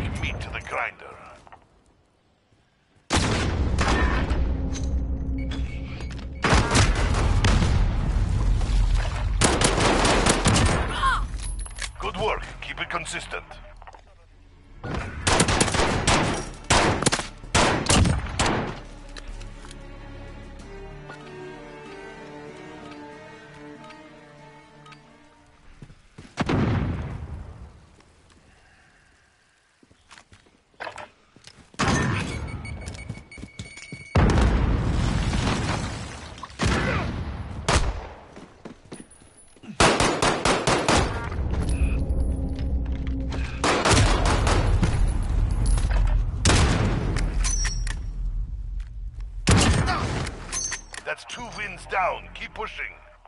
like meat to the grinder. Good work. Keep it consistent. That's 2 wins down. Keep pushing.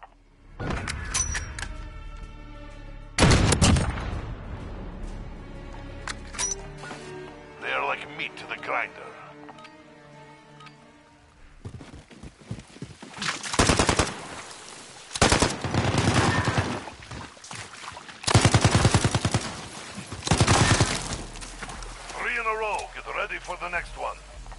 They are like meat to the grinder. Three in a row. Get ready for the next one.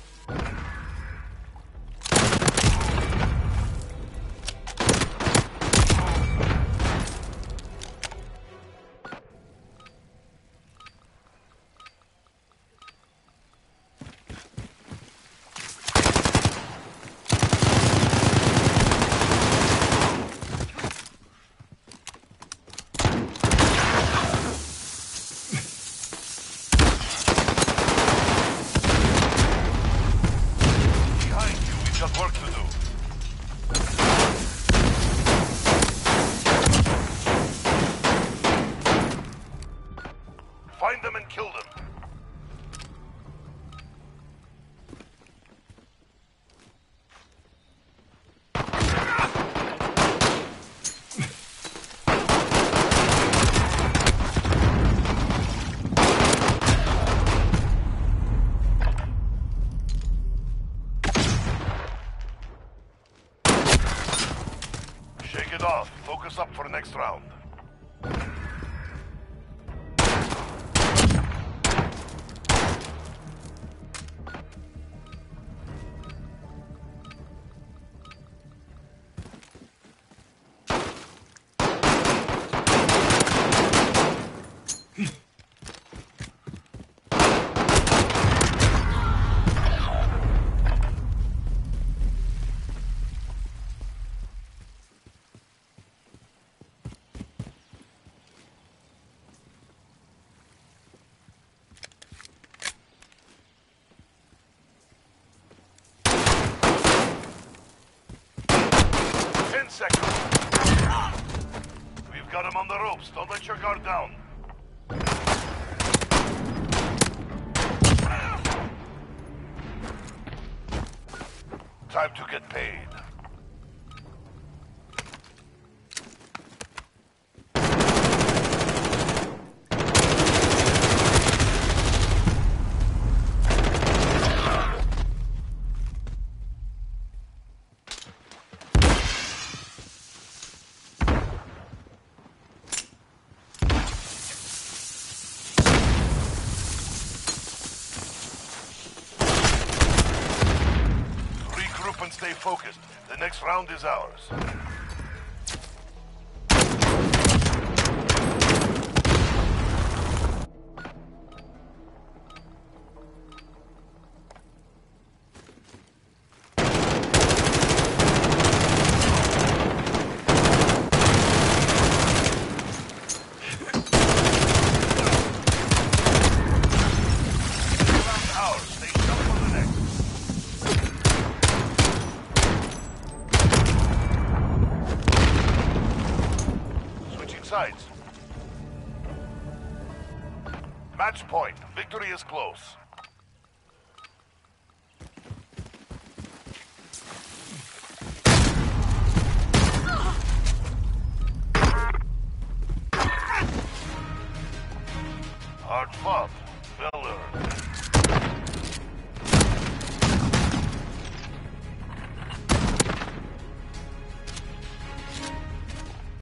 Work to do. Find them and kill them. Shake it off. Focus up for next round. Seconds. We've got him on the ropes. Don't let your guard down. Time to get paid. And stay focused. The next round is ours. Sides. Match point. Victory is close. Hard fought. Well earned.